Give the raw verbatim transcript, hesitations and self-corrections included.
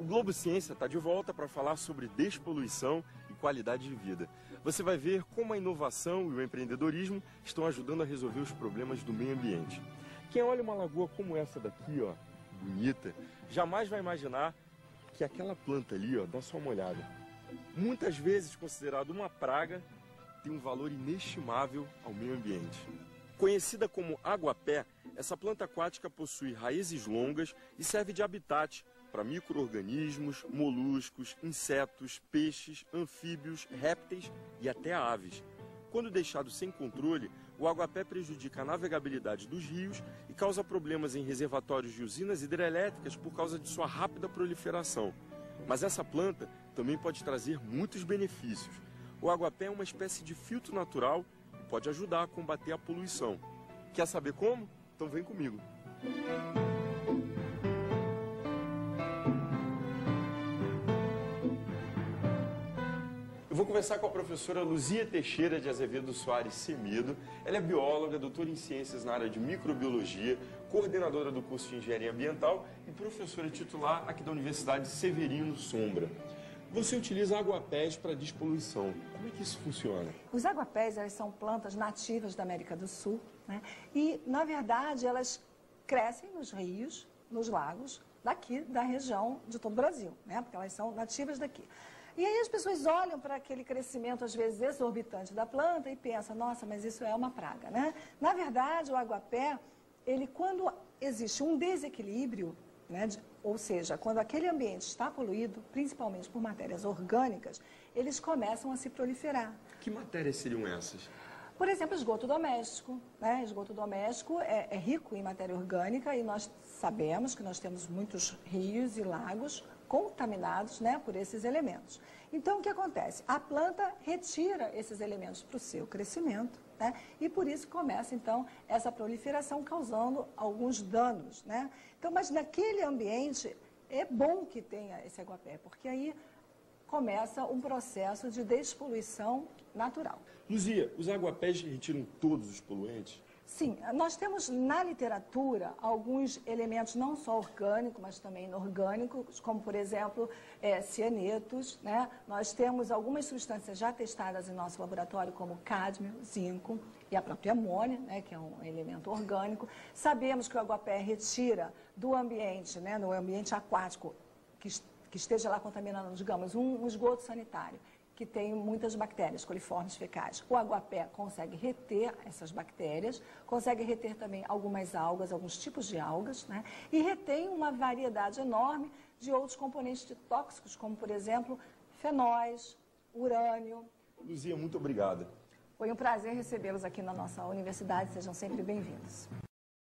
Globo Ciência está de volta para falar sobre despoluição e qualidade de vida. Você vai ver como a inovação e o empreendedorismo estão ajudando a resolver os problemas do meio ambiente. Quem olha uma lagoa como essa daqui, ó, bonita, jamais vai imaginar que aquela planta ali, ó, dá só uma olhada, muitas vezes considerada uma praga, tem um valor inestimável ao meio ambiente. Conhecida como aguapé, essa planta aquática possui raízes longas e serve de habitat para micro-organismos, moluscos, insetos, peixes, anfíbios, répteis e até aves. Quando deixado sem controle, o aguapé prejudica a navegabilidade dos rios e causa problemas em reservatórios de usinas hidrelétricas por causa de sua rápida proliferação. Mas essa planta também pode trazer muitos benefícios. O aguapé é uma espécie de filtro natural e pode ajudar a combater a poluição. Quer saber como? Então vem comigo. Eu vou conversar com a professora Luzia Teixeira de Azevedo Soares Semedo. Ela é bióloga, doutora em ciências na área de microbiologia, coordenadora do curso de engenharia ambiental e professora titular aqui da Universidade Severino Sombra. Você utiliza aguapés para despoluição. Como é que isso funciona? Os aguapés, elas são plantas nativas da América do Sul, né? E, na verdade, elas crescem nos rios, nos lagos, daqui da região de todo o Brasil, né? Porque elas são nativas daqui. E aí as pessoas olham para aquele crescimento, às vezes, exorbitante da planta e pensam, nossa, mas isso é uma praga, né? Na verdade, o aguapé, ele, quando existe um desequilíbrio, né, de, ou seja, quando aquele ambiente está poluído, principalmente por matérias orgânicas, eles começam a se proliferar. Que matérias seriam essas? Por exemplo, esgoto doméstico, né? Esgoto doméstico é, é rico em matéria orgânica e nós sabemos que nós temos muitos rios e lagos contaminados, né, por esses elementos. Então, o que acontece? A planta retira esses elementos para o seu crescimento, né, e por isso começa, então, essa proliferação causando alguns danos, né? Então, mas naquele ambiente é bom que tenha esse aguapé, porque aí começa um processo de despoluição natural. Luzia, os aguapés retiram todos os poluentes? Sim, nós temos na literatura alguns elementos não só orgânicos, mas também inorgânicos, como, por exemplo, é, cianetos, né? Nós temos algumas substâncias já testadas em nosso laboratório, como cádmio, zinco e a própria amônia, né, que é um elemento orgânico. Sabemos que o aguapé retira do ambiente, né, no ambiente aquático, que, que esteja lá contaminando, digamos, um, um esgoto sanitário, que tem muitas bactérias, coliformes fecais. O aguapé consegue reter essas bactérias, consegue reter também algumas algas, alguns tipos de algas, né? E retém uma variedade enorme de outros componentes tóxicos, como, por exemplo, fenóis, urânio. Luzia, muito obrigada. Foi um prazer recebê-los aqui na nossa universidade. Sejam sempre bem-vindos.